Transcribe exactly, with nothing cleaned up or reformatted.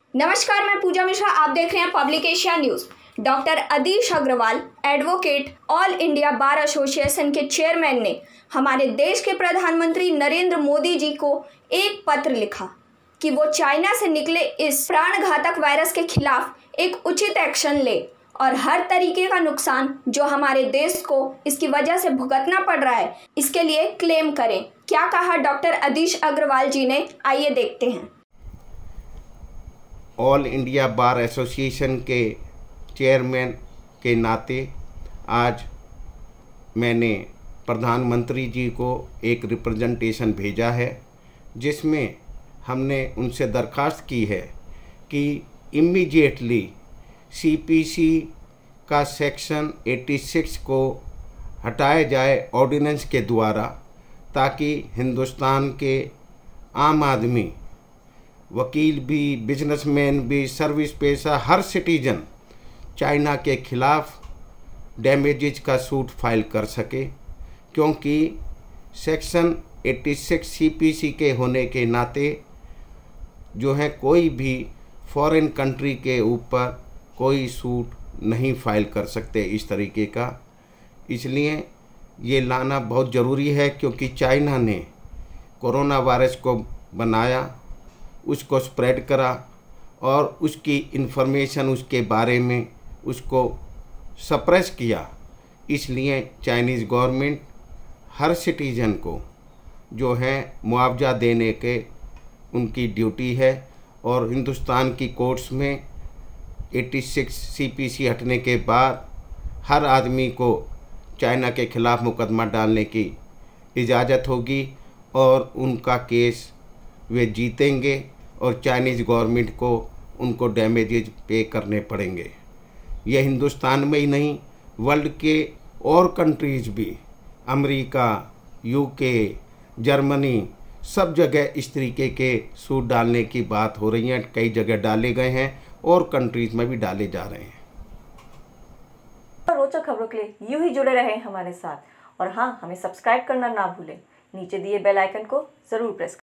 नमस्कार, मैं पूजा मिश्रा। आप देख रहे हैं Public Asia News. Doctor Adish Agarwal, advocate, All India Bar Association के चेयरमैन ने हमारे देश के प्रधानमंत्री नरेंद्र मोदी जी को एक पत्र लिखा कि वो चाइना से निकले इस प्राणघातक वायरस के खिलाफ एक उचित एक्शन ले और हर तरीके का नुकसान जो हमारे देश को इसकी वजह से भुगतना पड़ रहा है, इसके लिए क्लेम करें। क्या कहा डॉक्टर अदीश अग्रवाल जी ने, आइए देखते हैं। ऑल इंडिया बार एसोसिएशन के चेयरमैन के नाते आज मैंने प्रधानमंत्री जी को एक रिप्रेजेंटेशन भेजा है, जिसमें हमने उनसे दरख्वास्त की है कि इमीडिएटली सीपीसी का सेक्शन छियासी को हटाया जाए ऑर्डिनेंस के द्वारा, ताकि हिंदुस्तान के आम आदमी, वकील भी, बिजनेसमैन भी, सर्विस पेशा, हर सिटीजन चाइना के खिलाफ डैमेजेज का सूट फाइल कर सके। क्योंकि सेक्शन छियासी सीपीसी के होने के नाते जो है कोई भी फॉरेन कंट्री के ऊपर कोई सूट नहीं फाइल कर सकते इस तरीके का। इसलिए ये लाना बहुत ज़रूरी है, क्योंकि चाइना ने कोरोना वायरस को बनाया, उसको स्प्रेड करा और उसकी इन्फॉर्मेशन, उसके बारे में उसको सप्रेस किया। इसलिए चाइनीज़ गवर्नमेंट हर सिटीज़न को जो है मुआवजा देने के उनकी ड्यूटी है, और हिंदुस्तान की कोर्ट्स में छियासी सीपीसी हटने के बाद हर आदमी को चाइना के ख़िलाफ़ मुकदमा डालने की इजाज़त होगी और उनका केस वे जीतेंगे और चाइनीज़ गवर्नमेंट को उनको डैमेजेज पे करने पड़ेंगे। ये हिंदुस्तान में ही नहीं, वर्ल्ड के और कंट्रीज़ भी, अमेरिका, यूके, जर्मनी, सब जगह इस तरीके के सूट डालने की बात हो रही है। कई जगह डाले गए हैं और कंट्रीज़ में भी डाले जा रहे हैं। रोचक खबरों के लिए यूं ही जुड़े रहें हमारे साथ, और हाँ, हमें सब्सक्राइब करना ना भूलें। नीचे दिए बेल आइकन को जरूर प्रेस करें।